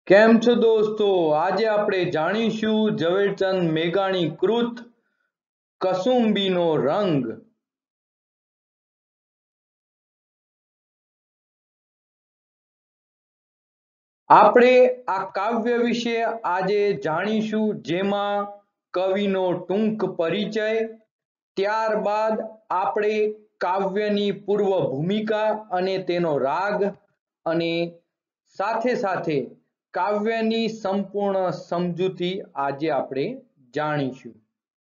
કેમ છો દોસ્તો? આજે આપણે જાણીશું ઝવેરચંદ મેઘાણી કૃત કસુંબીનો રંગ। આપણે આ કાવ્ય વિશે આજે જાણીશું, જેમાં કવિનો ટૂંક પરિચય, ત્યારબાદ આપણે કાવ્યની પૂર્વ ભૂમિકા અને તેનો રાગ, અને સાથે સાથે કાવ્યની સંપૂર્ણ સમજૂતી આજે આપણે જાણીશું।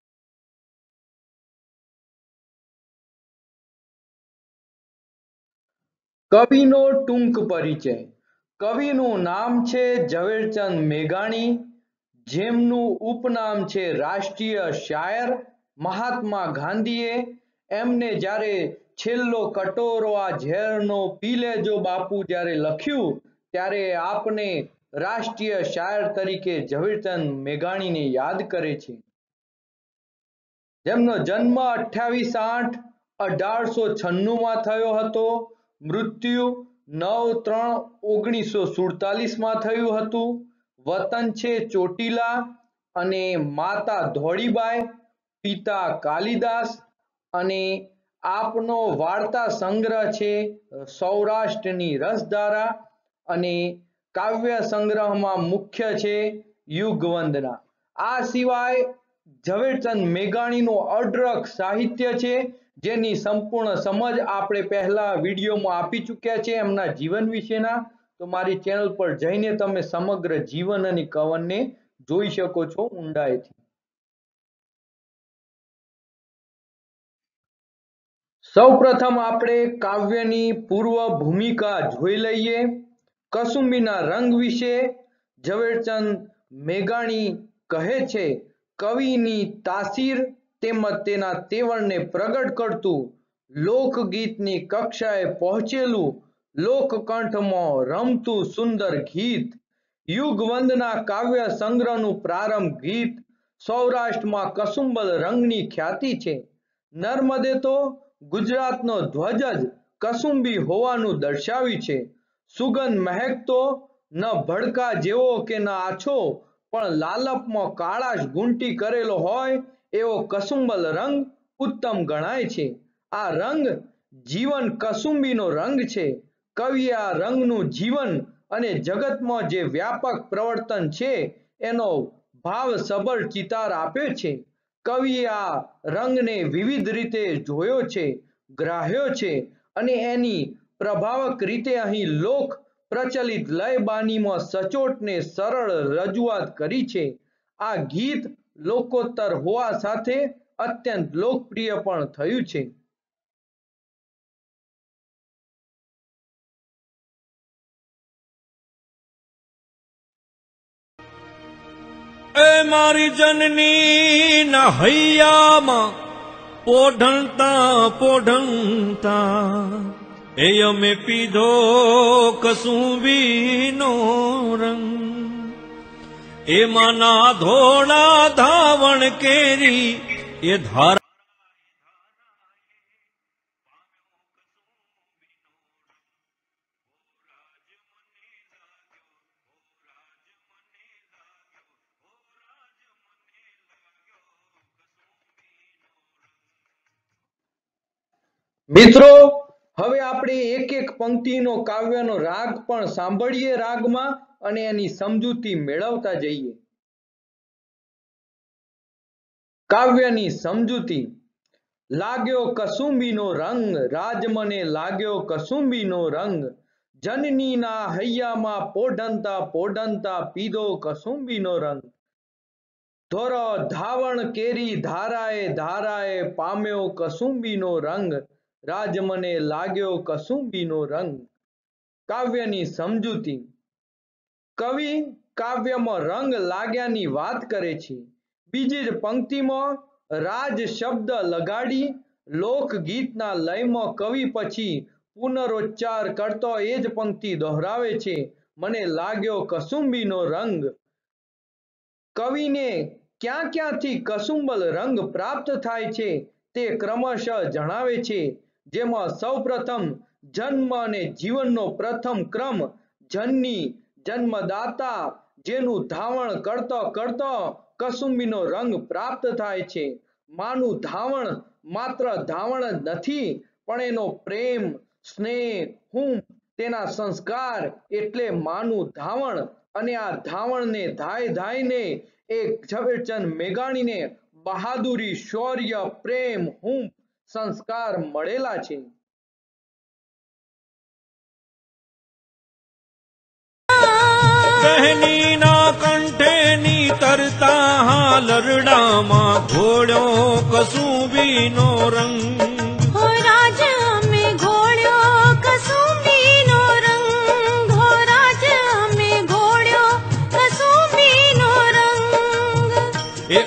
કવિનો ટૂંક પરિચય। કવિનું નામ છે ઝવેરચંદ મેઘાણી, જેમનું ઉપનામ છે રાષ્ટ્રીય શાયર। મહાત્મા ગાંધીએ એમને જ્યારે છેલ્લો કટોરો આ ઝેરનો પી લેજો બાપુ જ્યારે લખ્યું, ત્યારે આપને રાષ્ટ્રીય શાયર તરીકે ઝવેરચંદ મેઘાણીને યાદ કરે છે, જેમનો જન્મ 28/8/1896 થયો હતો। મૃત્યુ 9/3/1947 થયું હતું। વતન છે ચોટીલા અને માતા ધોળીબાઈ, પિતા કાલિદાસ, અને આપનો વાર્તા સંગ્રહ છે સૌરાષ્ટ્રની રસધારા, અને કાવ્ય સંગ્રહમાં મુખ્ય છે યુગવંદના। આ સિવાય ઝવેરચંદ મેઘાણીનું અઢળક સાહિત્ય છે, જેની સંપૂર્ણ સમજ આપણે પહેલા વિડીયોમાં આપી ચૂક્યા છે એમના જીવન વિશેના। તો મારી ચેનલ પર જઈને તમે સમગ્ર જીવન અને કવનને જોઈ શકો છો ઊંડાઈથી। સૌપ્રથમ આપણે કાવ્યની પૂર્વ ભૂમિકા જોઈ લઈએ। કસુંબીના રંગ વિશે ઝવેરચંદ મેઘાણી કહે છે, કવિની તાસીર તેમજ તેના તેવરને પ્રગટ કરતું, લોકગીતની કક્ષાએ પહોંચેલું, લોકકંઠમાં રમતું સુંદર ગીત। યુગવંદના કાવ્ય સંગ્રહનું પ્રારંભ ગીત સૌરાષ્ટ્રમાં કસુંબલ રંગની ખ્યાતિ છે। નર્મદે તો ગુજરાતનો ધ્વજ જ કસુંબી હોવાનું દર્શાવ્યું છે। સુગંધ મહેકતો ન ભડકા જેવો કે ન આછો, પણ લાલપમાં કાળાશ ગૂંટી કરેલો હોય એવો કસુંબલ રંગ ઉત્તમ ગણાય છે। આ રંગ જીવન કસુંબીનો રંગ છે। કવિએ આ રંગનું જીવન અને જગતમાં જે વ્યાપક પ્રવર્તન છે એનો ભાવસભર ચિતાર આપ્યો છે। કવિએ આ રંગને વિવિધ રીતે જોયો છે, ગ્રાહ્યો છે, અને એની પ્રભાવક રીતે અહીં લોક પ્રચલિત લય બાનીમાં સચોટ ને સરળ રજૂઆત કરી છે। આ ગીત લોકોત્તર હોવા સાથે અત્યંત લોકપ્રિય પણ થયું છે। એ મારી જનની ના હૈયામાં પોઢણતા પોઢણતા એ અમે પીધો કસુંબીનો રંગ। એમાં ના ધોળા ધાવણ કેરી એ ધારા મિત્રો, હવે આપણે એક એક પંક્તિનો કાવ્યનો રાગ પણ સાંભળીએ રાગમાં, અને એની સમજૂતી મેળવતા જઈએ। કાવ્યની સમજૂતી। લાગ્યો કસુંબીનો રંગ, રાજ મને લાગ્યો કસુંબીનો રંગ, જનનીના હૈયામાં પોઢંતા પોઢંતા પીધો કસુંબીનો રંગ। ધોરો ધાવણ કેરી ધારાએ ધારાએ પામ્યો કસુંબીનો રંગ, રાજ મને લાગ્યો કસુંબીનો રંગ। કાવ્યની સમજૂતી। કવિ કાવ્યમાં રંગ લાગ્યાની વાત કરે છે। બીજી જ પંક્તિમાં રાજ શબ્દ લગાડી લોકગીતના લયમાં કવિ પછી પુનરોચ્ચાર કરતો એ જ પંક્તિ દોહરાવે છે, મને લાગ્યો કસુંબીનો રંગ। કવિને ક્યાંથી કસુંબલ રંગ પ્રાપ્ત થાય છે તે ક્રમશઃ જણાવે છે, જેમાં સૌપ્રથમ જન્મ અને જીવનનો પ્રથમ ક્રમ, જનની જન્મદાતા જેનું ધાવણ કરતો કરતો કસુંબીનો રંગ પ્રાપ્ત થાય છે. માનું ધાવણ માત્ર ધાવણ જ નથી, પણ એનો પ્રેમ, સ્નેહ, હુંફ, તેના સંસ્કાર એટલે માનું ધાવણ. અને આ ધાવણને ધાઈ ધાઈને એક ઝવેરચંદ મેઘાણીને બહાદુરી, શૌર્ય, પ્રેમ, હુંફ, સંસ્કાર મળેલા છે. બહેનીના કંઠે નીતરતા હાલરડામાં ઘોડ્યો કસુંબીનો રંગ. હો રાજ અમે ઘોડ્યો કસુંબીનો રંગ. હો રાજ અમે ઘોડ્યો કસુંબીનો રંગ. એ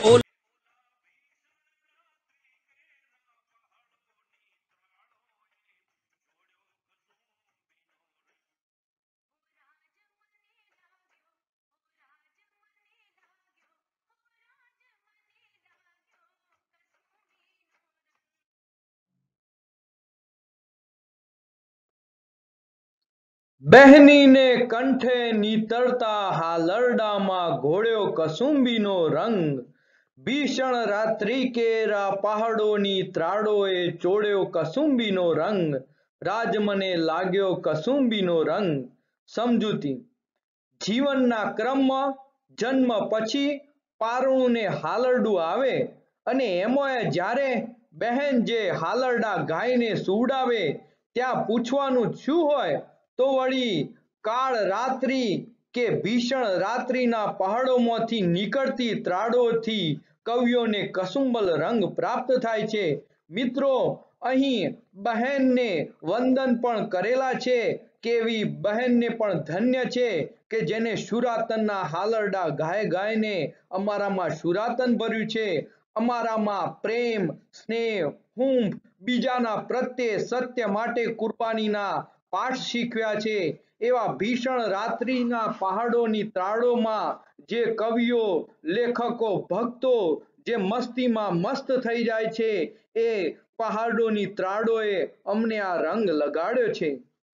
બહેનીને કંઠે નીતરતા હાલરડામાં ઘોડ્યો કસુંબીનો રંગ. ભીષણ રાત્રિ કેરા પહાડોની ત્રાડોએ ચોડ્યો કસુંબીનો રંગ. રાજ મને લાગ્યો કસુંબીનો રંગ. સમજૂતી: જીવનના ક્રમમાં જન્મ પછી પારણું ને હાલરડું આવે અને એમાંય જ્યારે બહેન જે હાલરડા ગાઈને સુવડાવે ત્યાં પૂછવાનું શું હોય તો વળી કાળ રાત્રિ કે ભીષણ રાત્રિના પહાડોમાંથી નીકળતી ત્રાડોથી કવિઓને કસુંબલ રંગ પ્રાપ્ત થાય છે. મિત્રો, અહીં બહેનને વંદન પણ કરેલા છે. કેવી બહેનને પણ ધન્ય છે કે જેને શુરાતનના હાલરડા ગાય ગાયને અમારામાં શુરાતન ભર્યું છે, અમારામાં પ્રેમ, સ્નેહ, હુંફ, બીજાના પ્રત્યે સત્ય માટે કુરબાનીના પાઠ શીખવ્યા છે. એવા ભીષણ રાત્રિના પહાડોની ત્રાડોમાં જે કવિઓ, લેખકો, ભક્તો જે મસ્તીમાં મસ્ત થઈ જાય છે, એ પહાડોની ત્રાડોએ અમને આ રંગ લગાડ્યો છે.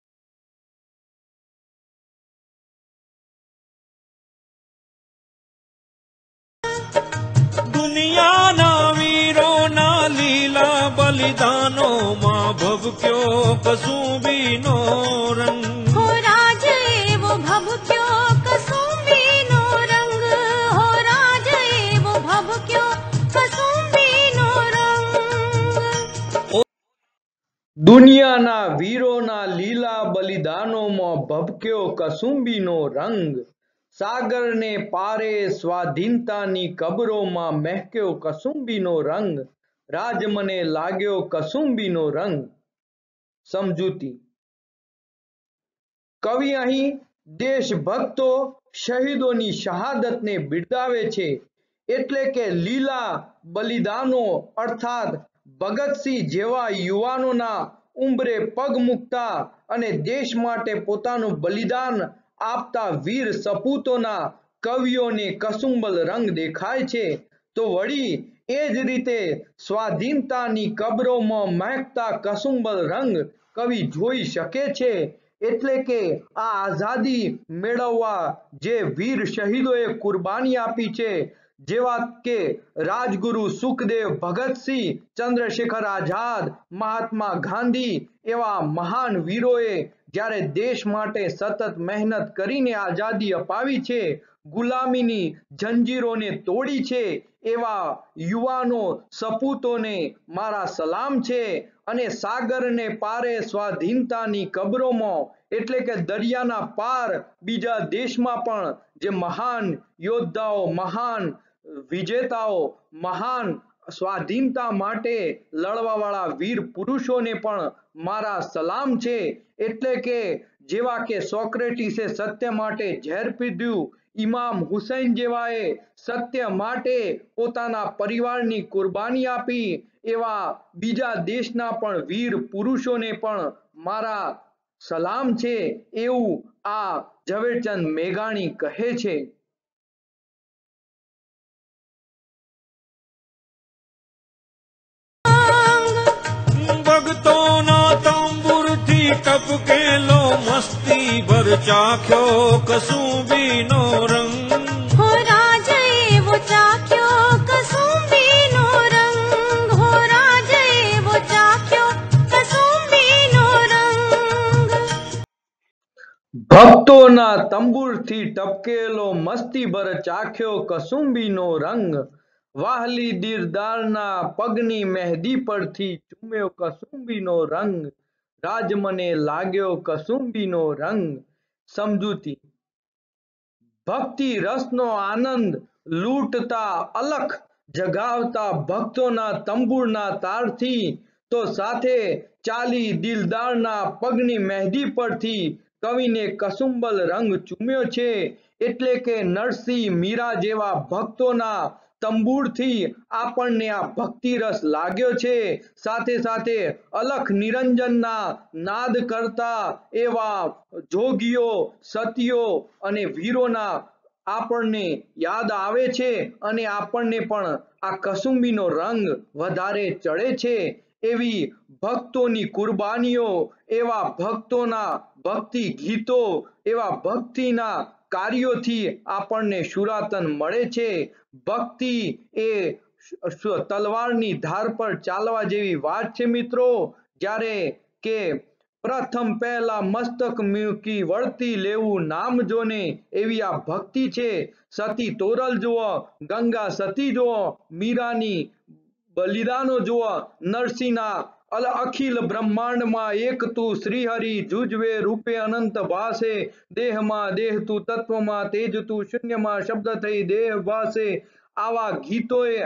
દુનિયાના વીરોના લીલા બલિદાનોમાં ભભક્યો કસુંબીનો રંગ. હો રાજ એવો ભભક્યો કસુંબીનો રંગ. હો રાજ એવો ભભક્યો કસુંબીનો રંગ. દુનિયાના વીરોના લીલા બલિદાનોમાં ભભક્યો કસુંબીનો રંગ. સાગરને પારે સ્વાધીનતાની કબરોમાં મહેક્યો કસુંબીનો રંગ. રાજ મને લાગ્યો કસુંબીનો રંગ. સમજૂતી: કવિ અહીં દેશભક્તો, શહીદોની શહાદતને બિરદાવે છે. એટલે કે લીલા બલિદાનો અર્થાત ભગતસિંહ જેવા યુવાનોના ઉંબરે પગ મૂકતા અને દેશ માટે પોતાનું બલિદાન આપતા વીર સપૂતોના કવિઓને કસુંબલ રંગ દેખાય છે. તો વળી એ જ રીતે સ્વાધીનતાની કબરોમાં મહેકતા કસુંબલ રંગ કવિ જોઈ શકે છે. એટલે કે આ આઝાદી મેળવવા જે વીર શહીદોએ કુરબાની આપી છે, જેવા કે રાજગુરુ સુખદેવ, ભગતસિંહ, ચંદ્રશેખર આઝાદ, મહાત્મા ગાંધી, એવા મહાન વીરોએ જ્યારે દેશ માટે સતત મહેનત કરીને આઝાદી અપાવી છે, ગુલામીની જંજીરોને તોડી છે, એવા યુવાનો સપૂતોને મારા સલામ છે. અને સાગરને પારે સ્વાધીનતાની કબરોમાં એટલે કે દરિયાના પાર બીજા દેશમાં પણ જે મહાન યોદ્ધાઓ, મહાન વિજેતાઓ, મહાન સ્વાધીનતા માટે લડવાવાળા વીર પુરુષોને પણ મારા સલામ છે. એટલે કે જેવા કે સોક્રેટીસે સત્ય માટે ઝેર પીધું, ઇમામ હુસૈન જેવાએ સત્ય માટે પોતાના પરિવારની કુરબાની આપી, એવા બીજા દેશના પણ વીર પુરુષોને પણ મારા સલામ છે, એવું આ ઝવેરચંદ મેઘાણી કહે છે. ભક્તોના તંબુરથી ટપકેલો મસ્તી ભર ચાખ્યો કસુંબીનો રંગ हो राज एवो चाख्यो कसुम्बीनो रंग हो राज एवो चाख्यो कसुम्बीनो रंग ભક્તોના તંબુરથી ટપકેલો મસ્તીભર ચાખ્યો કસુંબીનો રંગ વાહલી દીરદારના પગની મહેંદી પરથી ચૂમ્યો કસુંબીનો રંગ રાજ મને લાગ્યો કસુંબીનો રંગ સમજૂતી ભક્તિ રસનો આનંદ લૂંટતા અલખ જગાવતા ભક્તોના તંબુરના તારથી તો સાથે ચાલી દિલદારના પગની મહેંદી પરથી કવિને કસુંબલ રંગ ચૂમ્યો છે એટલે કે નરસિંહ મીરા જેવા ભક્તોના તંબુરથી આપણને આ ભક્તિ રસ લાગ્યો છે સાથે સાથે અલખ નિરંજનના નાદ કરતા એવા જોગીઓ સતીઓ અને વીરોના આપણને યાદ આવે છે અને આપણને પણ આ કસુંબીનો રંગ વધારે ચડે છે એવી ભક્તોની કુરબાનીઓ એવા ભક્તોના ભક્તિ ગીતો એવા ભક્તિના કાર્યોથી આપણને શુરાતન મળે છે ભક્તિ એ તલવારની ધાર પર ચાલવા જેવી વાત છે મિત્રો જ્યારે કે પ્રથમ પહેલા મસ્તક મૂકી વળતી લેવું નામ જોને એવી આ ભક્તિ છે સતી તોરલ જુઓ ગંગા સતી જુઓ મીરાની બલિદાનો જુઓ નરસિંહના અખિલ બ્રહ્માંડમાં એક તું શ્રીહરિ જુજવે રૂપે અનંત ભાસે દેહમાં દેહ તું તત્વમાં તેજ તું શૂન્યમાં શબ્દ થઈ દેહ ભાસે આવા ગીતોએ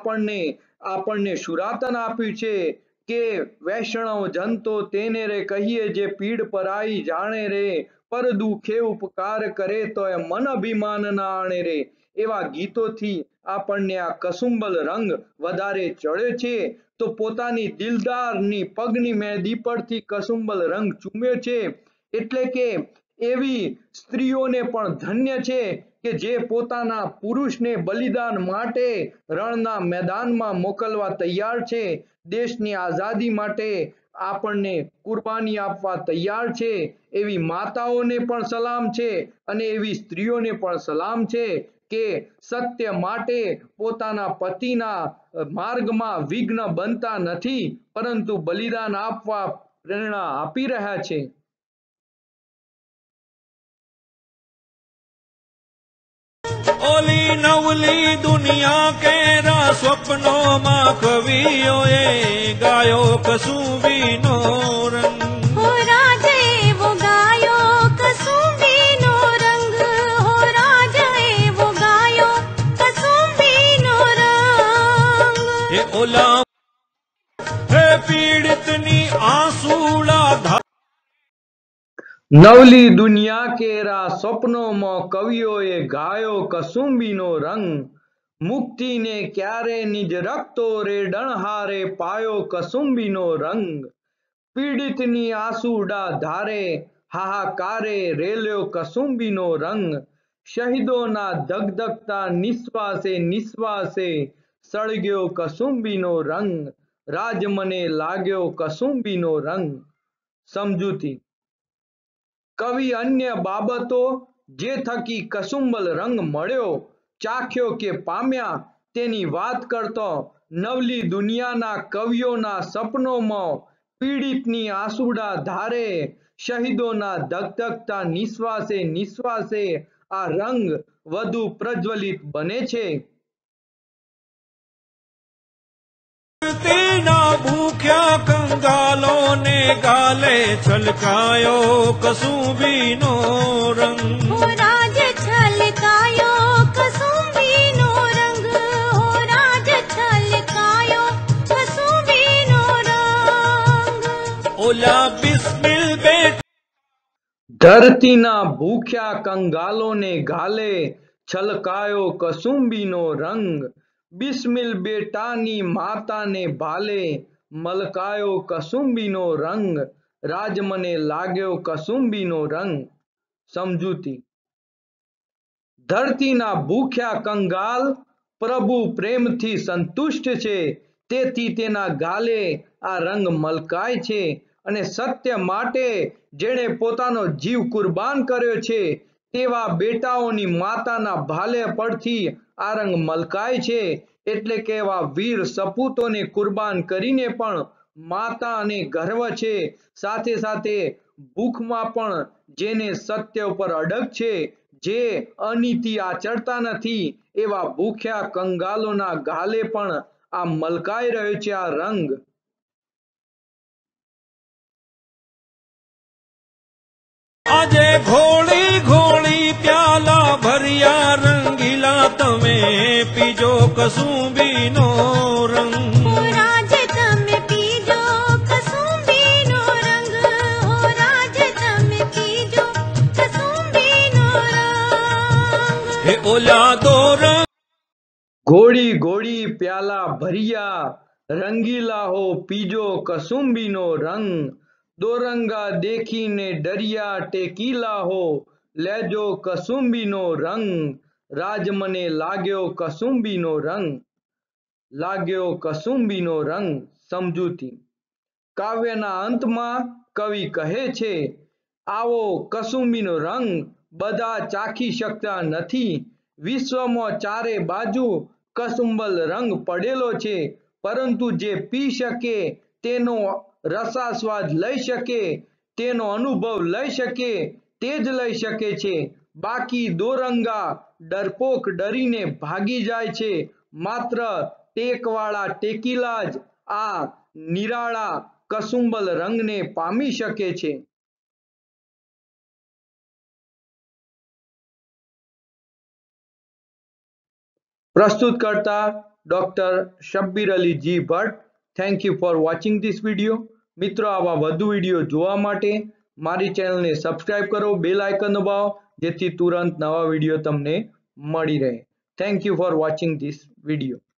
આપણને શુરાતન આપ્યું છે કે વૈષ્ણવ જનતો તેને રે કહીએ જે પીડ પરાઈ જાણે રે પર દુખે ઉપકાર કરે તો એ મન અભિમાન ના આણે રે એવા ગીતોથી આપણને આ કસુંબલ રંગ વધારે ચડ્યો છે તો પોતાની દિલદારની પગની મહેંદી પરથી કસુંબલ રંગ ચૂમ્યો છે એટલે કે એવી સ્ત્રીઓને પણ ધન્ય છે કે જે પોતાના પુરુષને બલિદાન માટે રણના મેદાનમાં મોકલવા તૈયાર છે દેશની આઝાદી માટે આપણને કુરબાની આપવા તૈયાર છે એવી માતાઓને પણ સલામ છે અને એવી સ્ત્રીઓને પણ સલામ છે કે સત્ય માટે પોતાના પતિના માર્ગમાં વિઘ્ન બનતા નથી પરંતુ બલિદાન આપવા પ્રેરણા આપી રહ્યા છે ઓલી નવલી દુનિયા કેરા સ્વપ્નોમાં કવિઓએ ગાયો કસુંબીનો રંગ हो राज एवो गायो कसुम्बीनो रंग हो राज एवो गायो कसुम्बीनो रंग એ ઓલા હે પીડિતની આંસુડા નવલી દુનિયા કેરા સ્વપ્નોમાં કવિઓએ ગાયો કસુંબીનો રંગ મુક્તિને ક્યારે નિજ રક્તો રે ડણહારે પાયો કસુંબીનો રંગ પીડિતની આંસુડા ધારે હાહાકારે રેલ્યો કસુંબીનો રંગ શહીદોના ધગધગતા નિશ્વાસે નિશ્વાસે સળગ્યો કસુંબીનો રંગ રાજ મને લાગ્યો કસુંબીનો રંગ સમજૂતી કવિ અન્ય બાબતો જે થકી કસુંબલ રંગ મળ્યો ચાખ્યો કે પામ્યા તેની વાત કરતો નવલી દુનિયાના કવિઓના સપનોમાં પીડિતની આંસુડા ધારે શહીદોના ધગધગતા નિશ્વાસે નિશ્વાસે આ રંગ વધુ પ્રજ્વલિત બને છે તેના ભૂખ્યા કંગાલોને ગાલે છલકાયો કસુંબીનો રંગ हो राज छलकायो कसुम्बीनो रंग हो राज छलकायो कसुम्बीनो रंग ઓલા બિસ્મિલ બેટ ધરતીના ભૂખ્યા કંગાલોને ગાલે છલકાયો કસુંબીનો રંગ બિસ્મિલ બેટાની માતાને ભાલે મલકાયો કસુંબીનો રંગ રાજ મને લાગ્યો કસુંબીનો રંગ સમજૂતી ધરતીના ભૂખ્યા કંગાલ પ્રભુ પ્રેમથી સંતુષ્ટ છે તેથી તેના ગાલે આ રંગ મલકાય છે અને સત્ય માટે જેણે પોતાનો જીવ કુરબાન કર્યો છે તેવા બેટાઓની માતાના ભાલે પડથી આ રંગ મલકાય છે। એટલે કે એવા વીર સપૂતોને કુરબાન કરીને પણ માતા અને ગર્વ છે, સાથે સાથે ભૂખમાં પણ જેને સત્ય ઉપર અડગ છે, જે અનીતિ આચરતા નથી, એવા ભૂખ્યા કંગાલોના ગાલે પણ આ મલકાઈ રહ્યો છે આ રંગ। આજે ઘોળી ઘોળી પ્યાલા ભર્યા રંગીલા તમે પીજો કસુંબીનો રંગ। हो राज तमे पीजो कसुंबीनो रंग, हो राज तमे पीजो कसुंबीनो रंग। હે ઓલા દો રંગ ઘોડી ઘોડી પ્યાલા ભર્યા રંગીલા હો પીજો કસુંબીનો રંગ। દોરંગા દેખીને ડરિયા ટેકીલા હો લેજો કસુંબીનો રંગ। રાજ મને લાગ્યો કસુંબીનો રંગ, લાગ્યો કસુંબીનો રંગ। સમજૂતી। કાવ્યના અંતમાં કવિ કહે છે, આવો કસુંબીનો રંગ બધા ચાખી શકતા નથી। વિશ્વમાં ચારે બાજુ કસુંબલ રંગ પડેલો છે, પરંતુ જે પી શકે, તેનો રસાસ્વાદ લઈ શકે, તેનો અનુભવ લઈ શકે તે જ લઈ શકે છે। બાકી દોરંગા ડરપોક ડરીને ભાગી જાય છે। માત્ર ટેકવાળા ટેકીલા જ આ નિરાળા કસુંબલ રંગને પામી શકે છે। प्रस्तुत करता doctor Shabbir Ali ji Bhatt. Thank you for watching this video. मित्रों, आवा વધુ વિડિયો જોવા માટે મારી ચેનલને સબસ્ક્રાઇબ કરો, બેલ આઇકન દબાવો જેથી તુરંત નવા વિડિયો તમને મળી રહે। Thank you for watching this video.